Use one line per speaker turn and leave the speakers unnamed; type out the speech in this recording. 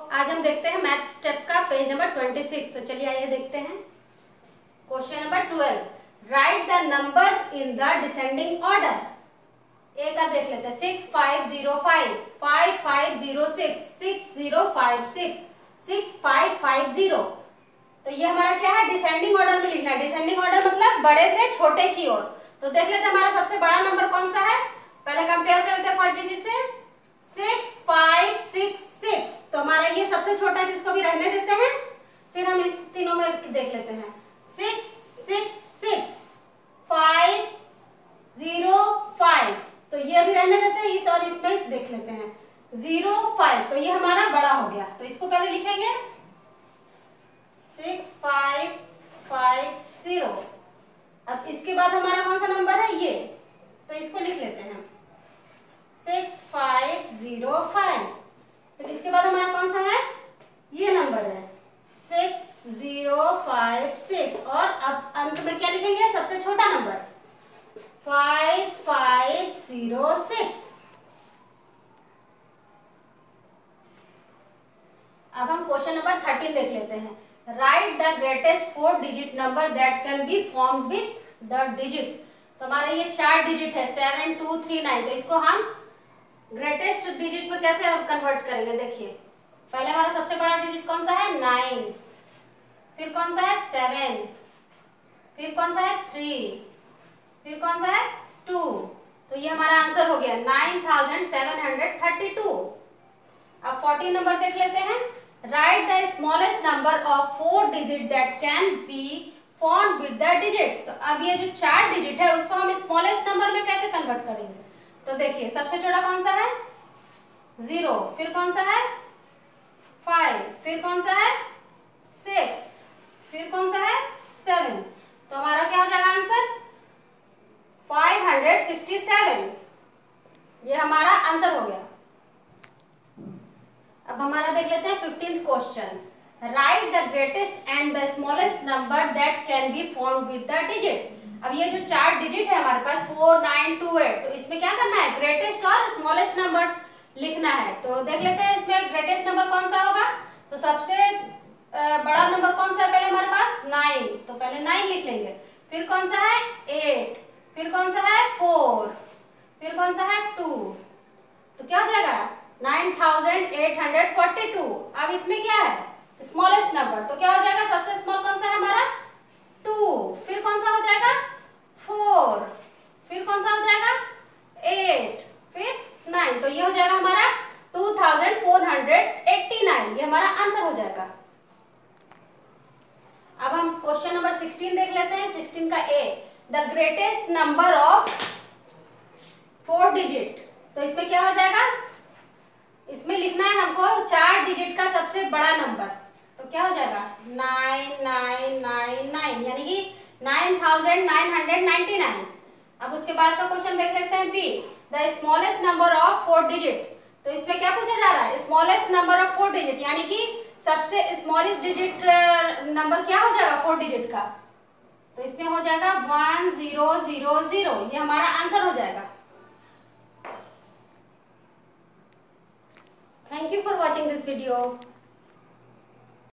आज हम देखते हैं मैथ स्टेप का पेज नंबर 26। तो चलिए आइए देखते हैं question number 12। Right the numbers in the descending order. A का देख लेते हैं 6505, 5506, 6056, 6550। तो ये हमारा क्या है, डिसेंडिंग ऑर्डर में लिखना है। डिसेंडिंग ऑर्डर मतलब बड़े से छोटे की ओर। तो देख लेते हैं हमारा सबसे बड़ा नंबर कौन सा है। पहले कंपेयर कर लेते हैं फर्स्ट डिजिट से 6566। तो हमारा ये सबसे छोटा है, तो इसको भी रहने देते हैं। फिर हम इस तीनों में देख लेते हैं 666 505। तो ये भी रहने देते हैं, इस और इसमें देख लेते हैं 05। तो ये हमारा बड़ा हो गया, तो इसको पहले लिखेंगे 6550। अब इसके बाद हमारा कौन सा नंबर है ये, तो इसको लिख लेते हैं 6505। फिर इसके बाद हमारा कौन सा है, ये नंबर है 6056। और अब अंत में क्या लिखेंगे, सबसे छोटा नंबर 5506। अब हम क्वेश्चन नंबर 13 देख लेते हैं। Right the greatest 4 digit number that can be formed with the digit. तो हमारा ये 4 डिजिट है 7239। तो इसको हम ग्रेटेस्ट डिजिट में कैसे कन्वर्ट करेंगे, देखिए पहले हमारा सबसे बड़ा डिजिट कौन सा है 9, फिर कौन सा है 7, फिर कौन सा है 3, फिर कौन सा है 2। तो ये हमारा आंसर हो गया 9732। अब 14 नंबर देख लेते हैं। Right the smallest number of 4 digit that can be formed with the digit. तो अब ये जो 4 डिजिट है उसको हम स्मॉलेस्ट नंबर में कैसे कन्वर्ट करेंगे। तो देखिए सबसे छोटा कौन सा है 0, फिर कौन सा है 5, फिर कौन सा है 6, फिर कौन सा है 7। तो हमारा क्या हो जाएगा आंसर 567। ये हमारा आंसर हो गया। अब हमारा देख लेते हैं 15th question. Right the greatest and the smallest number that can be formed with the digit. अब ये जो 4 डिजिट है हमारे पास 4928। तो इसमें क्या करना है, ग्रेटेस्ट और स्मॉलेस्ट नंबर लिखना है। तो देख लेते हैं इसमें ग्रेटेस्ट नंबर कौन सा होगा। तो सबसे बड़ा नंबर कौन सा है पहले हमारे पास 9। तो पहले 9 लिख लेंगे, फिर कौन सा है 8, फिर कौन सा है 4, फिर कौन सा है 2। तो क्या हो जाएगा 9842। अब इसमें क्या है स्मॉलेस्ट नंबर, तो क्या हो जाएगा सबसे स्मॉल कौन सा है हमारा 2, फिर कौन सा हो जाएगा 4, फिर कौन सा हो जाएगा 8, फिर 9। तो ये हो जाएगा हमारा 2489। ये हमारा आंसर हो जाएगा। अब हम क्वेश्चन नंबर 16 देख लेते हैं। 16 का A, the greatest number of 4 digit. तो इसमें क्या हो जाएगा, इसमें लिखना है हमको 4 डिजिट का सबसे बड़ा नंबर। तो क्या हो जाएगा 9999, यानी कि 9999। अब उसके बाद का क्वेश्चन देख लेते हैं B, the smallest number of 4 digit. तो इसमें क्या पूछा जा रहा है, स्मॉलेस्ट नंबर ऑफ 4 डिजिट, यानी कि सबसे स्मॉलेस्ट डिजिट नंबर क्या हो जाएगा 4 डिजिट का। तो इसमें हो जाएगा 1000। ये हमारा आंसर हो जाएगा। Thank you for watching this video.